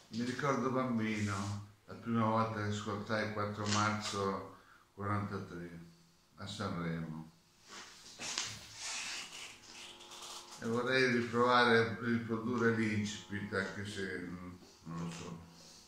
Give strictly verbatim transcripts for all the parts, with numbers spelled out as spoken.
Mi ricordo bambino, la prima volta che ascoltai quattro marzo quarantatré a Sanremo e vorrei riprovare a riprodurre l'incipit, anche se non, non lo so.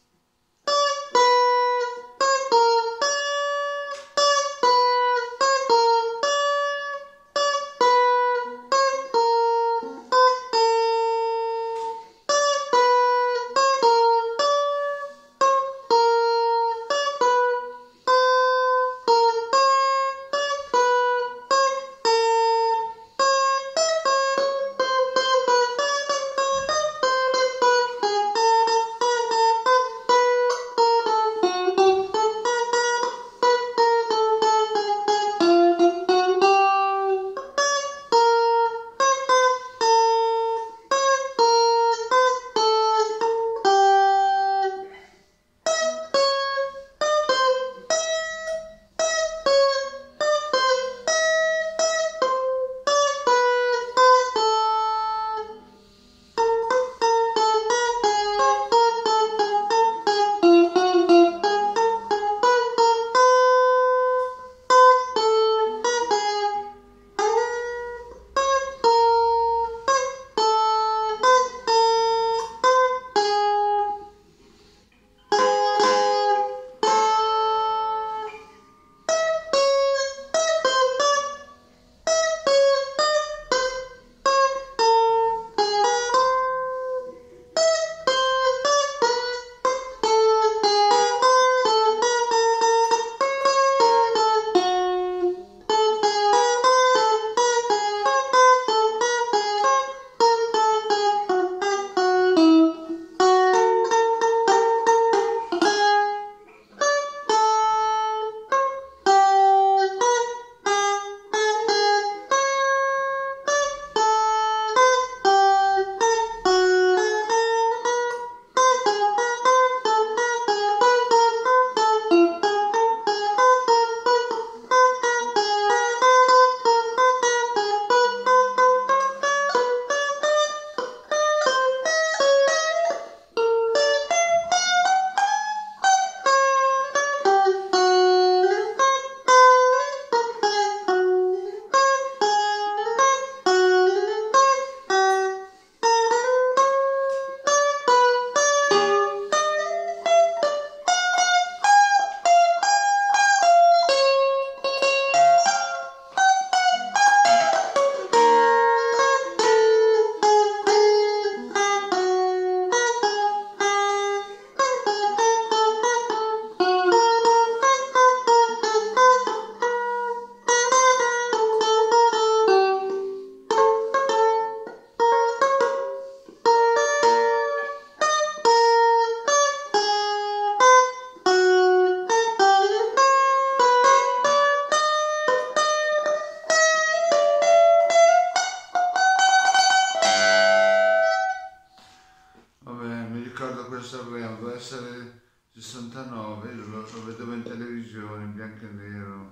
Sanremo, deve essere sessantanove, io lo, lo vedevo in televisione, in bianco e nero,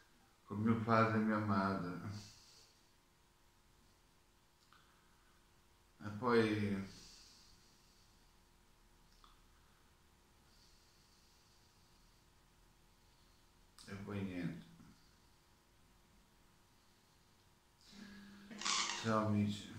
con mio padre e mia madre. E poi e poi niente. Ciao amici.